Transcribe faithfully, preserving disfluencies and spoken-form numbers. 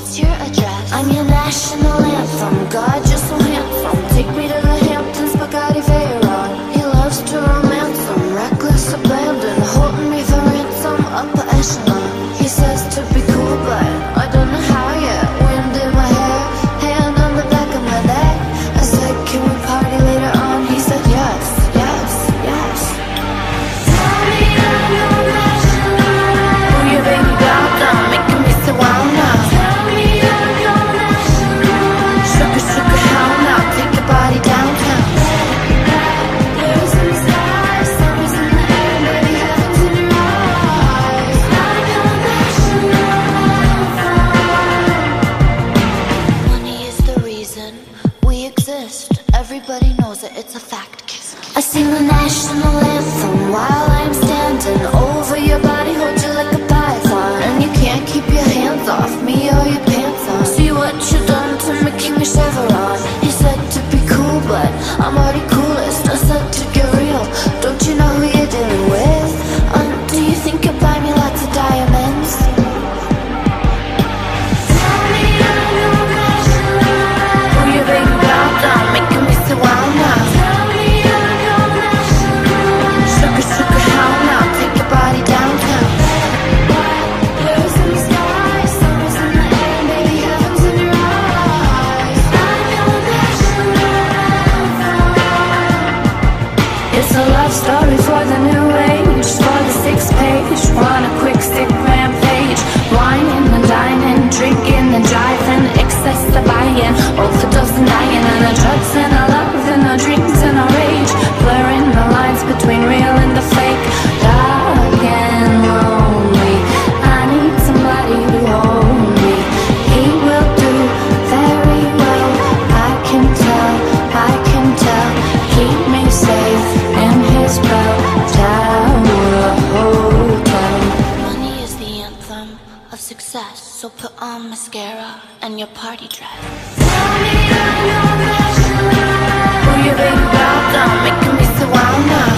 what's your address? I'm your national anthem. God, you're so handsome. Take me to the Hamptons, Bugatti Veyron. He loves to romance them, reckless abandon, holding me for ransom, upper echelon. He says to be cool, but I don't know how yet. Wind in my hair, hand on the back of my neck. I said, can we party later on? He said yes, yes, yes. Tell me I'm your national. Who you baby down, down, making me so wild now. Tell me I'm your national. Sugar, sugar, how now? Take your body downtown. Blue some skies, summer's in the air, baby, heaven's in your eyes. I'm your national anthem. Money is the reason we exist. Everybody knows it, it's a fact. Kiss, kiss. I sing the national anthem while I'm standing over your body, hold you like a python, and you can't keep your hands off me or your pants on. See what you done to me, King of Chevron. He said to be cool, but I'm already coolest. I said to get real, don't you know who you're dealing with? Um, do you think you'll buy me lots of diamonds? Tell me I'm your national. Who you baby down, down, making me so wild now. Tell me I'm your national. Sugar, sugar, how now? Take your body downtown. Blue some skies, summer's in the air, baby, heaven's in your eyes. I'm your national anthem. It's a love story for the new age, for the sixth page. Want a quick stick rampage, whining and dining, drinking and driving, excess the buying, overdose and dying, and our drugs and our love and our dreams and our rage, blurring the lines between real and the fake. Dark and lonely, I need somebody to hold me. He will do very well, I can tell, I can tell. Keep me safe in his bell tower hotel. Money is the anthem of success, so put on mascara and your party dress. Tell me I'm your national. Who you baby down, down, making me so wild now.